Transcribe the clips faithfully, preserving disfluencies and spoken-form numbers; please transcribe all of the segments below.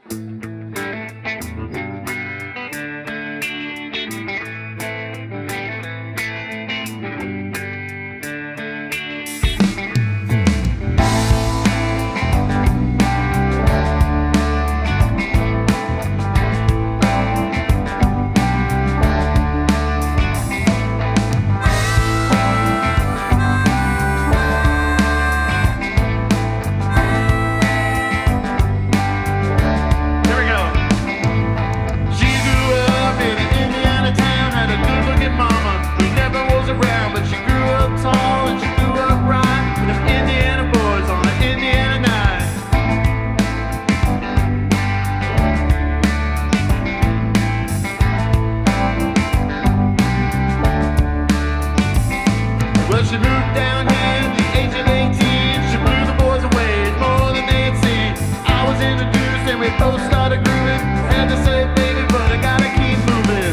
Well, she moved down here at the age of eighteen. She blew the boys away, more than they'd seen. I was introduced and we both started grooving. Had to say, baby, but I gotta keep moving.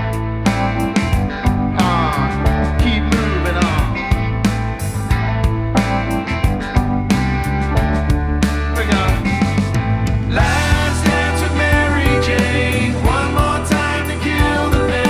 Ah, keep moving on. We got Last Dance with Mary Jane. One more time to kill the pain.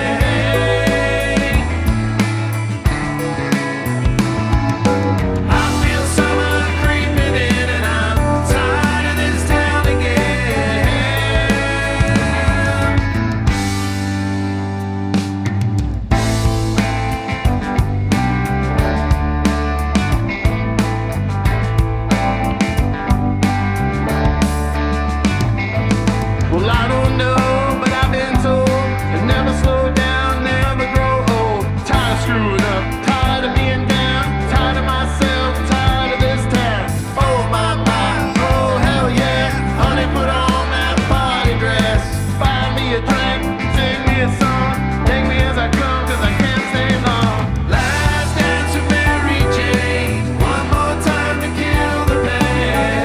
Well, I don't know, but I've been told to never slow down, never grow old. Tired of screwing up, tired of being down, tired of myself, tired of this town. Oh my, my, oh hell yeah, honey, put on that party dress. Buy me a drink, sing me a song, take me as I come, cause I can't stay long. Last Dance with Mary Jane, one more time to kill the pain.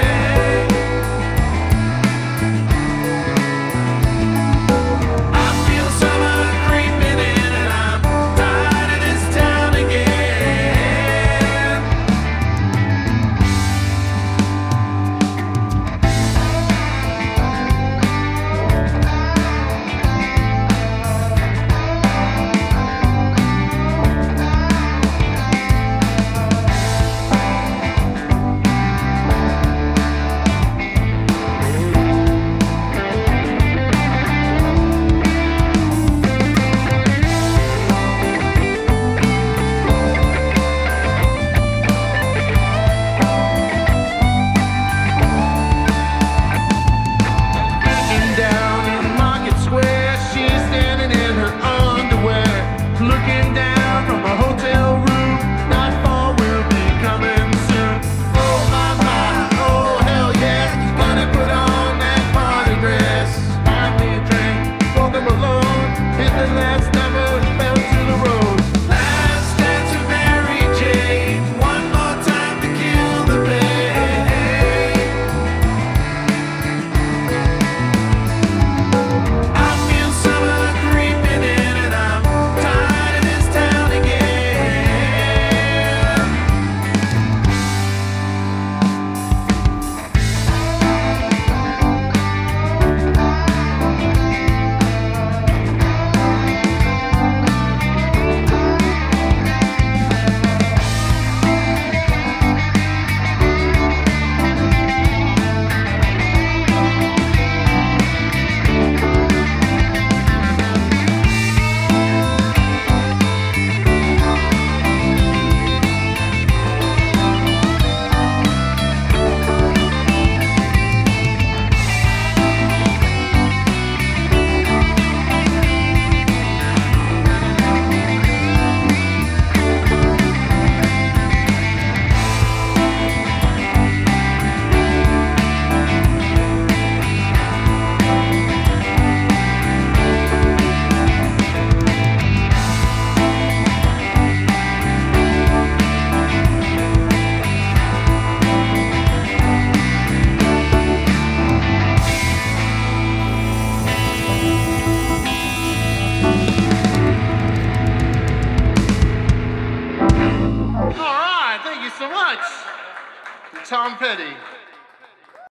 Looking down from a hotel room, nightfall will be coming soon. Oh my, my, oh hell yeah, gonna put on that party dress. Buy me a drink, walk them alone, hit the last number, fell to the road. Last Dance with Mary Jane, one more time to kill the pain. I feel summer creeping in and I'm so much, Tom Petty.